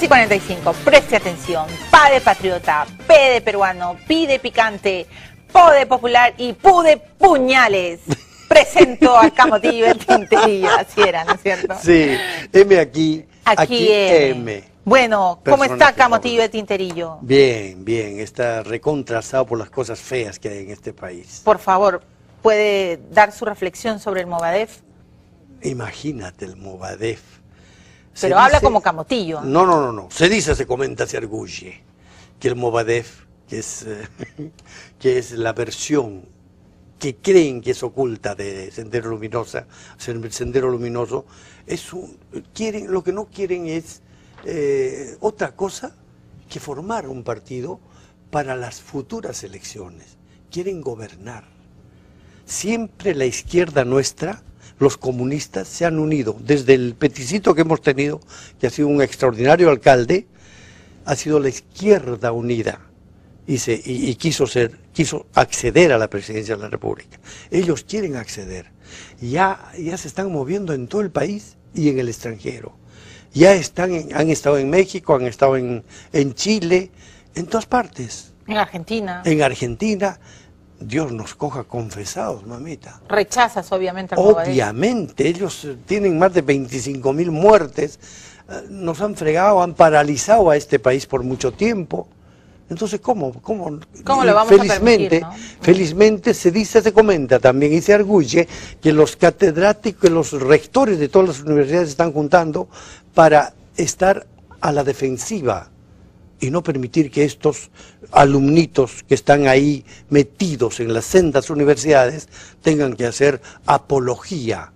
2:45, preste atención. Pa de patriota, P de peruano, Pi de picante, Po de popular y Pu de puñales. Presento a Camotillo de Tinterillo, así era, ¿no es cierto? Sí, M aquí M. Bueno, ¿cómo está Camotillo de Tinterillo? Bien, bien, está recontrasado por las cosas feas que hay en este país. Por favor, ¿puede dar su reflexión sobre el Movadef? Imagínate el Movadef. Pero habla como Camotillo. No. Se comenta, se arguye que el Movadef, que es la versión que creen que es oculta de Sendero Luminoso, lo que no quieren es otra cosa que formar un partido para las futuras elecciones. Quieren gobernar. Siempre la izquierda nuestra, los comunistas, se han unido. Desde el peticito que hemos tenido, que ha sido un extraordinario alcalde, ha sido la izquierda unida y quiso acceder a la presidencia de la República. Ellos quieren acceder. Ya se están moviendo en todo el país y en el extranjero. Han estado en México, han estado en Chile, en todas partes. En Argentina. En Argentina. Dios nos coja confesados, mamita. Rechazas, obviamente, al Movadef. Obviamente, ellos tienen más de 25.000 muertes, nos han fregado, han paralizado a este país por mucho tiempo. Entonces, ¿cómo lo vamos a permitir, ¿no? Felizmente se comenta también y se arguye que los catedráticos, los rectores de todas las universidades se están juntando para estar a la defensiva y no permitir que estos alumnitos que están ahí metidos en las sendas universidades tengan que hacer apología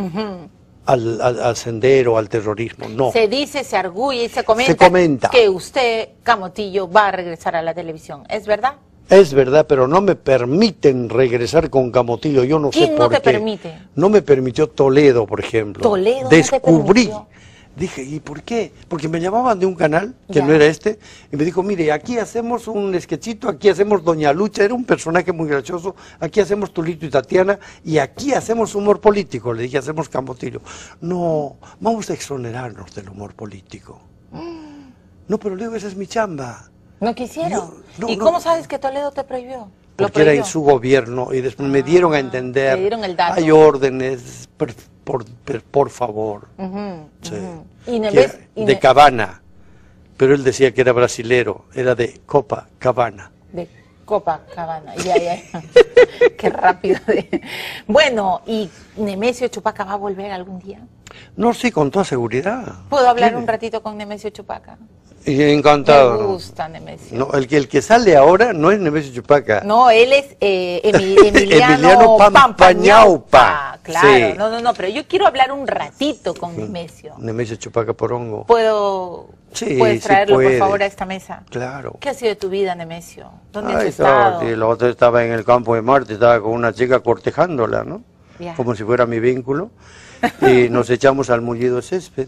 al sendero, al terrorismo. No. Se dice, se arguye y se comenta que usted, Camotillo, va a regresar a la televisión. ¿Es verdad? Es verdad, pero no me permiten regresar con Camotillo. Yo no sé por qué. ¿Quién no te permite? No me permitió Toledo, por ejemplo. ¿Toledo Descubrí. no te permitió? Dije, ¿y por qué? Porque me llamaban de un canal, que no era este, y me dijo, mire, aquí hacemos un sketchito, aquí hacemos Doña Lucha, era un personaje muy gracioso, aquí hacemos Tulito y Tatiana, y aquí hacemos humor político. Le dije, hacemos Camotillo. No, vamos a exonerarnos del humor político. No, pero luego esa es mi chamba. ¿No quisieron? ¿Y cómo sabes que Toledo te prohibió? Porque era en su gobierno, y después me dieron a entender, me dieron el dato. Hay órdenes, por favor. Sí. De Cabana, pero él decía que era brasilero, era de Copacabana. De Copacabana, ya. Qué rápido. Bueno, ¿y Nemesio Chupaca va a volver algún día? No, sí, con toda seguridad. ¿Puedo hablar un ratito con Nemesio Chupaca? Encantado. Me gusta Nemesio. No, el que sale ahora no es Nemesio Chupaca. No, él es Emiliano Pampañaupa. Claro, sí. No, pero yo quiero hablar un ratito con Nemesio. Nemesio Chupaca Porongo. ¿Puedes traerlo, por favor, a esta mesa? Claro. ¿Qué ha sido de tu vida, Nemesio? ¿Dónde has estado? El otro estaba en el campo de Marte, estaba con una chica cortejándola, ¿no? Como si fuera mi vínculo. Y nos echamos al mullido césped.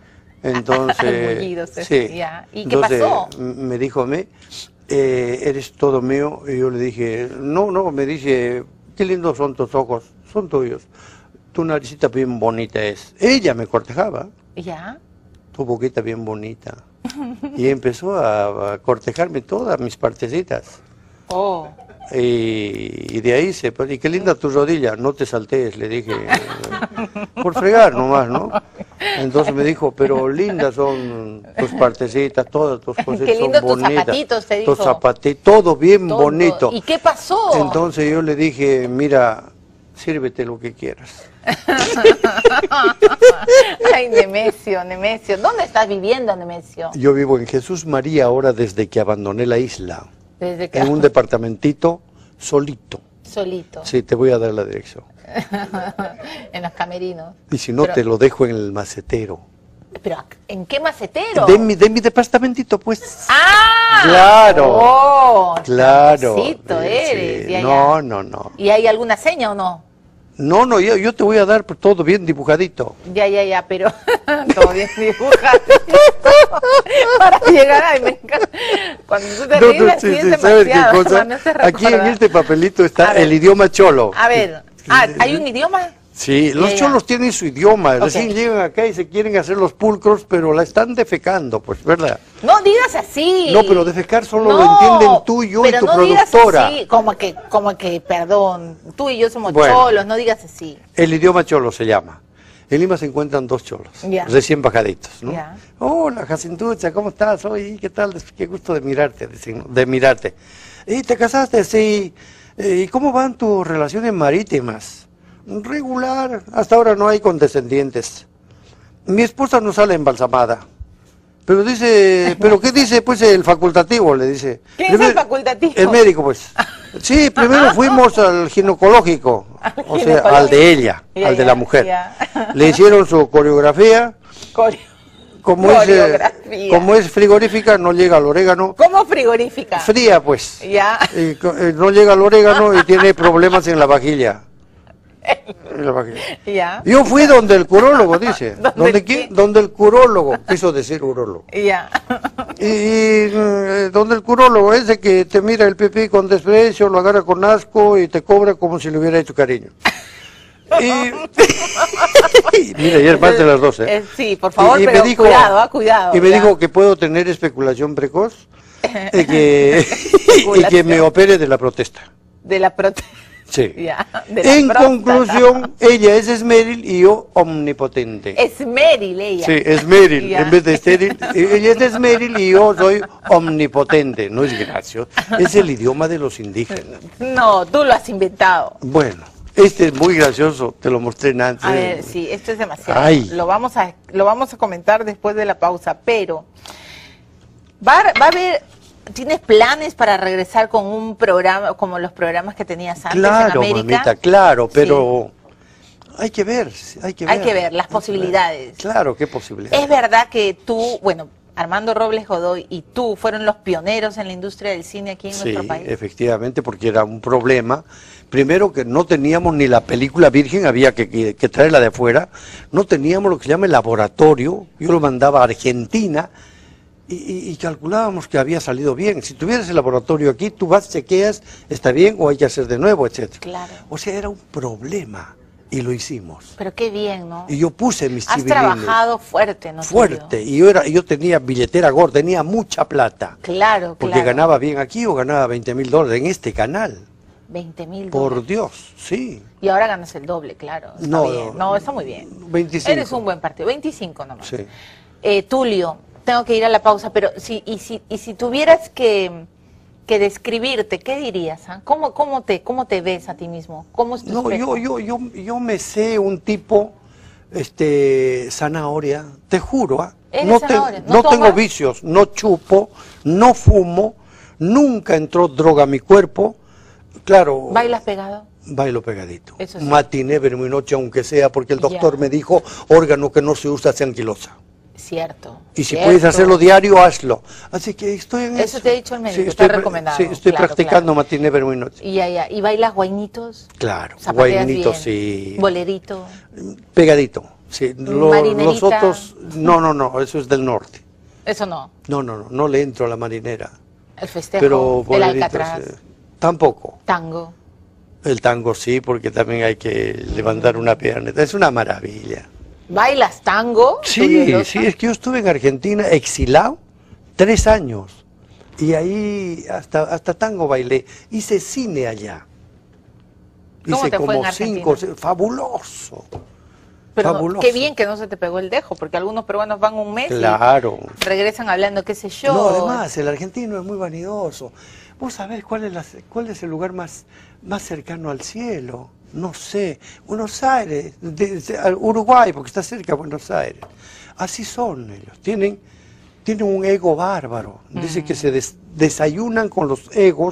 Entonces, sí. ¿Y qué pasó? Me dijo, eres todo mío. Y yo le dije, no, me dice, qué lindos son tus ojos, son tuyos. Tu naricita bien bonita es. Ella me cortejaba. ¿Ya? Tu boquita bien bonita. Y empezó a cortejarme todas mis partecitas. Oh. Y de ahí y qué linda tu rodilla, no te saltees, le dije, por fregar nomás, ¿no? Entonces me dijo, pero lindas son tus partecitas, todas tus cositas son bonitas. Tus zapatitos, te dijo. Tus zapatitos, todo bien bonito. ¿Y qué pasó? Entonces yo le dije, mira, sírvete lo que quieras. Ay, Nemesio, ¿dónde estás viviendo, Nemesio? Yo vivo en Jesús María ahora desde que abandoné la isla. En un departamentito solito. Solito. Sí, te voy a dar la dirección. En los camerinos. Y si no, te lo dejo en el macetero. ¿Pero en qué macetero? De mi departamentito, pues. ¡Ah! ¡Claro! ¡Oh! ¡Claro! Eres. Sí. No. ¿Y hay alguna seña o no? No, yo te voy a dar todo bien dibujadito. Ya, pero todo bien dibujadito. Para llegar a... Me encanta. Cuando tú te ríes, sí, es demasiado. Aquí en este papelito está el idioma cholo. A ver, ¿hay un idioma? Sí, los Ya. cholos tienen su idioma, Ok. recién llegan acá y se quieren hacer los pulcros, pero la están defecando, pues, ¿verdad? No digas así. No, pero defecar solo lo No, entienden tú, yo y pero tu no digas productora. así, como que, perdón, tú y yo somos Bueno. cholos, no digas así. El idioma cholo se llama. En Lima se encuentran dos cholos, Ya. recién bajaditos, ¿no? Ya. Hola, Jacintucha, ¿cómo estás? Oye, ¿qué tal? Qué gusto de mirarte, de mirarte. ¿Y te casaste? Sí. ¿Y cómo van tus relaciones marítimas? Regular, hasta ahora no hay condescendientes. Mi esposa no sale embalsamada. Pero dice, ¿pero qué dice pues el facultativo? Le dice. ¿Qué es el facultativo? El médico, pues. Sí, primero fuimos al ginecológico, o sea, al de ella, Ya, al de ya, la mujer. ya. Le hicieron su coreografía, como Coreografía. es frigorífica, no llega al orégano. ¿Cómo frigorífica? Fría, pues. Ya. No llega al orégano y tiene problemas en la vajilla. En la vajilla. Ya. Yo fui donde el curólogo, dice. ¿Dónde ¿Donde el quién? qué? Donde el curólogo, quiso decir urólogo. Ya. Donde el curólogo ese que te mira el pipí con desprecio, lo agarra con asco y te cobra como si le hubiera hecho cariño. Mira, ya es más de las 12. Sí, por favor, Y me pero dijo- cuidado, cuidado. Y me ya. dijo que puedo tener especulación precoz y que me opere de la protesta. De la protesta. Sí. Ya, de la En próstata. conclusión, ella es esmeril y yo omnipotente. Es Meryl ella. Sí, esmeril, Ya. en vez de estéril. Ella es esmeril y yo soy omnipotente. No es gracioso, es el idioma de los indígenas. No, tú lo has inventado. Bueno, este es muy gracioso, te lo mostré antes. A ver, sí, esto es demasiado. Ay. Lo vamos a comentar después de la pausa, pero va a haber, ¿tienes planes para regresar con un programa como los programas que tenías antes Claro, en América? mamita, claro, pero hay que ver, hay que ver. Hay que ver las posibilidades. Claro, qué posibilidades. Es verdad que tú, bueno, Armando Robles Godoy y tú fueron los pioneros en la industria del cine aquí en Sí, nuestro país. efectivamente, porque era un problema. Primero que no teníamos ni la película virgen, había que traerla de afuera. No teníamos lo que se llama el laboratorio. Yo lo mandaba a Argentina y calculábamos que había salido bien. Si tuvieras el laboratorio aquí, tú vas, chequeas, está bien o hay que hacer de nuevo, etcétera. Claro. O sea, era un problema y lo hicimos. Pero qué bien, ¿no? Y yo puse mis Has civilines. trabajado fuerte, ¿no? Fuerte. Tulio? Y yo tenía billetera gorda, tenía mucha plata. Claro, Porque claro. ganaba bien aquí o ganaba $20,000 en este canal. 20,000 Por dólares. Dios, sí. Y ahora ganas el doble, claro. Está No, bien. No, está muy bien. 25. Eres un buen partido. 25 nomás. Sí. Tulio, tengo que ir a la pausa, pero si tuvieras que describirte, ¿qué dirías? Ah? ¿Cómo te ves a ti mismo? ¿Cómo es tu No, espejo? yo me sé un tipo, zanahoria, te juro, ¿ah? ¿Eres No, zanahoria? ¿No no tengo tomas? vicios, no chupo, no fumo, nunca entró droga a mi cuerpo. Claro. ¿Bailas pegado? Bailo pegadito. Eso sí. Matiné, vermo y noche, aunque sea, porque el doctor Ya. me dijo, órgano que no se usa, sea anquilosa. Cierto. Y si cierto. puedes hacerlo diario, hazlo. Así que estoy en eso. Eso te ha dicho el médico, está estoy recomendado. Sí, estoy Claro, practicando claro. matiné, vermo y noche. Y ya. ¿Y bailas guainitos? Claro, Zapateas guainito, bien. sí. Bolerito. Pegadito, sí. Marinerita. Los otros, no, eso es del norte. Eso no. No le entro a la marinera. El festejo, Pero el boleritos, Alcatraz, tampoco. tango. El tango sí, porque también hay que levantar una pierna. Es una maravilla. ¿Bailas tango? Sí, Tulio sí, Loza? es que yo estuve en Argentina exilado 3 años. Y ahí hasta tango bailé. Hice cine allá. ¿Cómo Hice te fue como en Argentina? 5, fabuloso. Pero fabuloso. qué bien que no se te pegó el dejo, porque algunos peruanos van un mes Claro. y regresan hablando, qué sé yo. No, además, el argentino es muy vanidoso. ¿Vos sabés cuál es el lugar más cercano al cielo? No sé. Buenos Aires, Uruguay, porque está cerca de Buenos Aires. Así son ellos. Tienen un ego bárbaro. Dice que se desayunan con los egos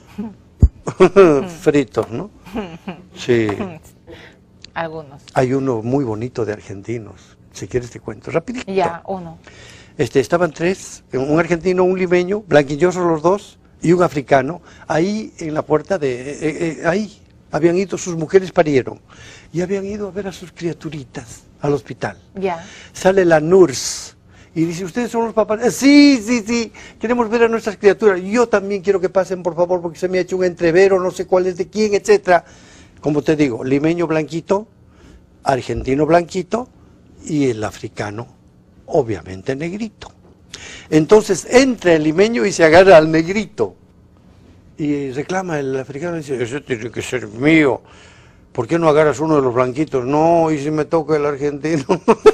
fritos, ¿no? Sí. Algunos. Hay uno muy bonito de argentinos. Si quieres te cuento. Rapidito. Ya, uno. Estaban 3, un argentino, un limeño, blanquillosos los dos, y un africano. Ahí en la puerta ahí habían ido, sus mujeres parieron, y habían ido a ver a sus criaturitas al hospital. Ya. Sale la nurse y dice, ¿ustedes son los papás? Sí, queremos ver a nuestras criaturas. Yo también quiero que pasen, por favor, porque se me ha hecho un entrevero, no sé cuál es de quién, etcétera. Como te digo, limeño blanquito, argentino blanquito y el africano obviamente negrito. Entonces entra el limeño y se agarra al negrito y reclama el africano y dice, ese tiene que ser mío, ¿por qué no agarras uno de los blanquitos? No, y si me toca el argentino.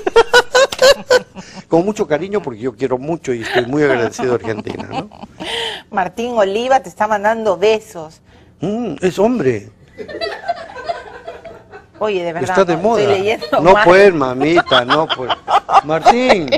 Con mucho cariño porque yo quiero mucho y estoy muy agradecido a Argentina, ¿no? Martín Oliva te está mandando besos. Es hombre. Oye, de verdad, está de moda. estoy leyendo No mal. pues, mamita, no pues. Martín.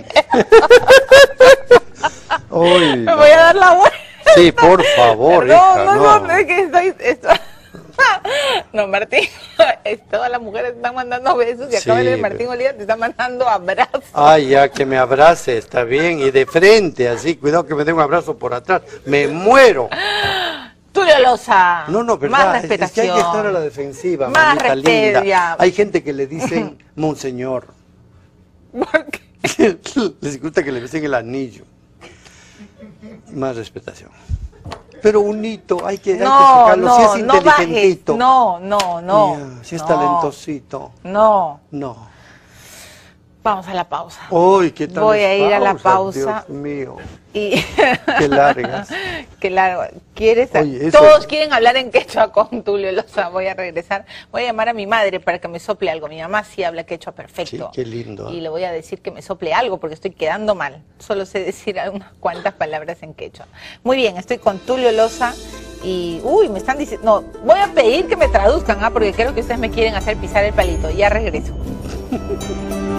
Uy, Me voy a dar la vuelta. sí, por favor, hija, No, es que estoy... No, Martín, todas las mujeres están mandando besos y acaba de leer Martín Oliva te está mandando abrazos. Ay, ya, que me abrace, está bien, y de frente, así, cuidado que me dé un abrazo por atrás, me muero. Tulio Loza, No, verdad, más es que respetación. hay que estar a la defensiva, Más mamita respeto, linda. ya. Hay gente que le dicen monseñor. ¿Por qué? Les gusta que le besen el anillo. Más respetación. Pero un hito, hay que sacarlo, si es inteligentito. No. Mira, si es talentosito. No. No. Vamos a la pausa. Uy, qué tal. Voy a ir a la pausa. Dios mío. Y... Qué largas. Qué largo. ¿Quieres? Oye, eso- Todos quieren hablar en quechua con Tulio Loza. Voy a regresar. Voy a llamar a mi madre para que me sople algo. Mi mamá sí habla quechua perfecto. Sí, qué lindo. Y le voy a decir que me sople algo porque estoy quedando mal. Solo sé decir unas cuantas palabras en quechua. Muy bien, estoy con Tulio Loza y... Uy, me están diciendo... No, voy a pedir que me traduzcan, porque creo que ustedes me quieren hacer pisar el palito. Ya regreso.